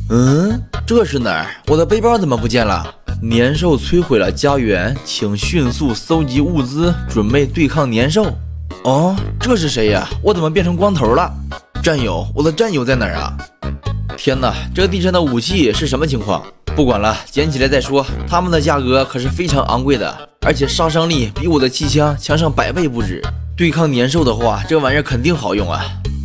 嗯，这是哪儿？我的背包怎么不见了？年兽摧毁了家园，请迅速搜集物资，准备对抗年兽。哦，这是谁呀？我怎么变成光头了？战友，我的战友在哪儿啊？天哪，这个地上的武器是什么情况？不管了，捡起来再说。他们的价格可是非常昂贵的，而且杀伤力比我的气枪强上100倍不止。对抗年兽的话，这玩意儿肯定好用啊。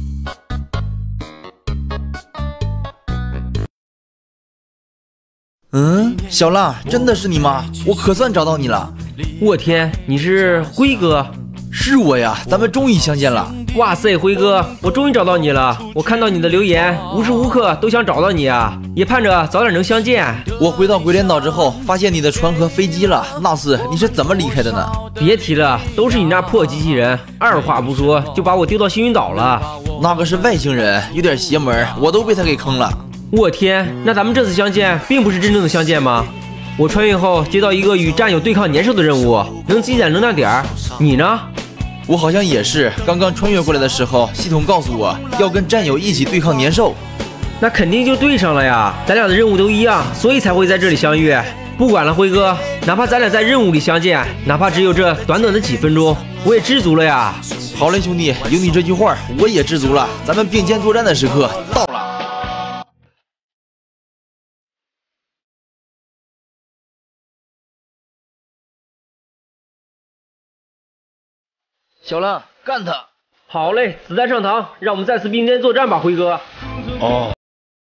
嗯，小浪，真的是你吗？我可算找到你了。 我天，你是辉哥？ 是我呀，咱们终于相见了。 哇塞，辉哥，我终于找到你了！我看到你的留言，无时无刻都想找到你啊，也盼着早点能相见。 我回到鬼脸岛之后，发现你的船和飞机了。那次你是怎么离开的呢？ 别提了，都是你那破机器人，二话不说就把我丢到星云岛了。 那个是外星人，有点邪门，我都被他给坑了。 我天，那咱们这次相见并不是真正的相见吗？我穿越后接到一个与战友对抗年兽的任务，能积攒能量点。你呢？ 我好像也是，刚刚穿越过来的时候，系统告诉我要跟战友一起对抗年兽。 那肯定就对上了呀，咱俩的任务都一样，所以才会在这里相遇。不管了，辉哥，哪怕咱俩在任务里相见，哪怕只有这短短的几分钟，我也知足了呀。 好嘞，兄弟，有你这句话，我也知足了。咱们并肩作战的时刻到了。小浪，干他！ 好嘞，子弹上膛，让我们再次并肩作战吧，辉哥。 哦。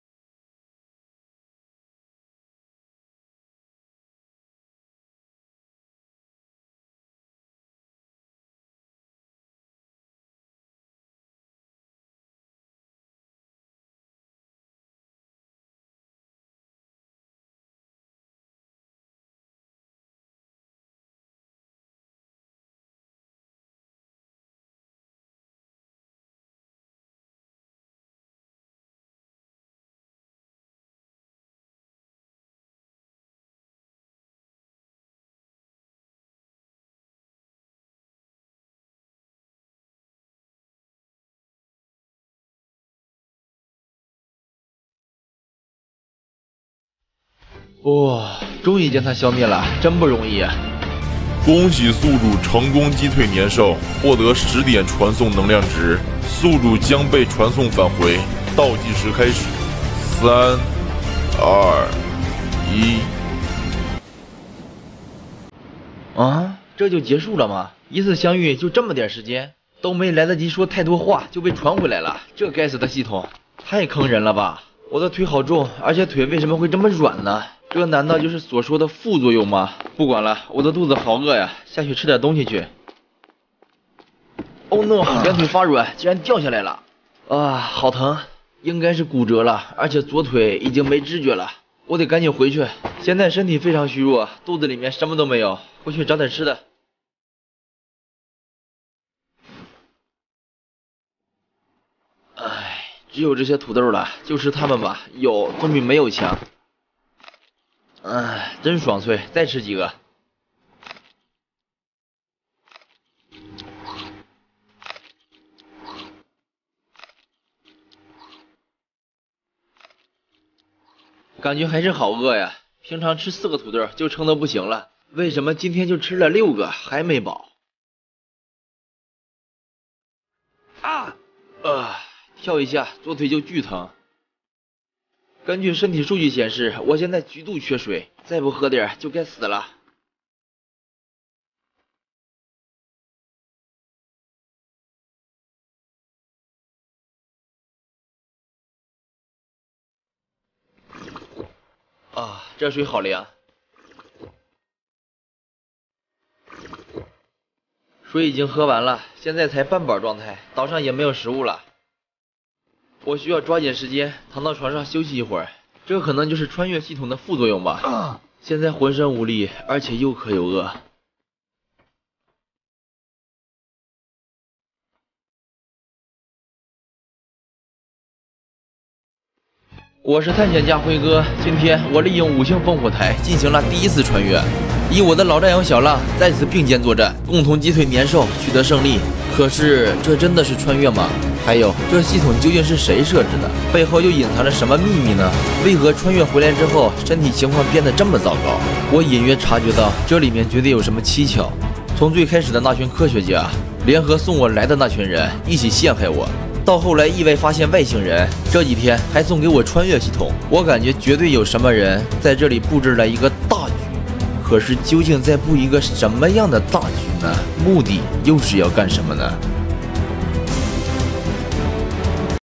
哇，终于将它消灭了，真不容易啊！ 恭喜宿主成功击退年兽，获得10点传送能量值，宿主将被传送返回。倒计时开始，3、2、1。 啊，这就结束了吗？一次相遇就这么点时间，都没来得及说太多话就被传回来了。这该死的系统，太坑人了吧！我的腿好重，而且腿为什么会这么软呢？这难道就是所说的副作用吗？不管了，我的肚子好饿呀，下去吃点东西去。Oh no， 两腿发软，竟然掉下来了！啊，好疼，应该是骨折了，而且左腿已经没知觉了。我得赶紧回去，现在身体非常虚弱，肚子里面什么都没有，回去找点吃的。唉，只有这些土豆了，就吃它们吧，有总比没有强。真爽脆，再吃几个。感觉还是好饿呀，平常吃4个土豆就撑得不行了，为什么今天就吃了6个还没饱？跳一下左腿就巨疼。根据身体数据显示，我现在极度缺水，再不喝点就该死了。啊，这水好凉。水已经喝完了，现在才半饱状态，岛上也没有食物了。我需要抓紧时间躺到床上休息一会儿，这可能就是穿越系统的副作用吧。现在浑身无力，而且又渴又饿。我是探险家辉哥，今天我利用5星烽火台进行了第1次穿越，与我的老战友小浪在此并肩作战，共同击退年兽，取得胜利。 可是这真的是穿越吗？还有，这系统究竟是谁设置的？背后又隐藏着什么秘密呢？为何穿越回来之后，身体情况变得这么糟糕？我隐约察觉到这里面绝对有什么蹊跷。从最开始的那群科学家联合送我来的那群人一起陷害我，到后来意外发现外星人，这几天还送给我穿越系统，我感觉绝对有什么人在这里布置了一个大局。可是究竟在布一个什么样的大局呢？目的又是要干什么呢？